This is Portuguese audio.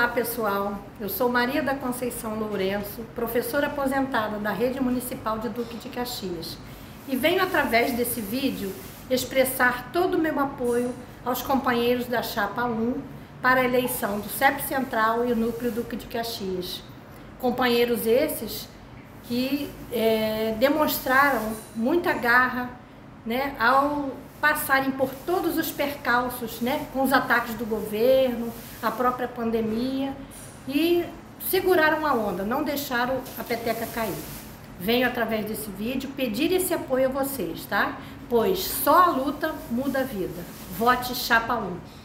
Olá pessoal, eu sou Maria da Conceição Lourenço, professora aposentada da Rede Municipal de Duque de Caxias, e venho através desse vídeo expressar todo o meu apoio aos companheiros da Chapa 1 para a eleição do CEP Central e o Núcleo Duque de Caxias. Companheiros esses que demonstraram muita garra, né, ao passarem por todos os percalços, né, com os ataques do governo, a própria pandemia, e seguraram a onda, não deixaram a peteca cair. Venho através desse vídeo pedir esse apoio a vocês, tá? Pois só a luta muda a vida. Vote Chapa 1.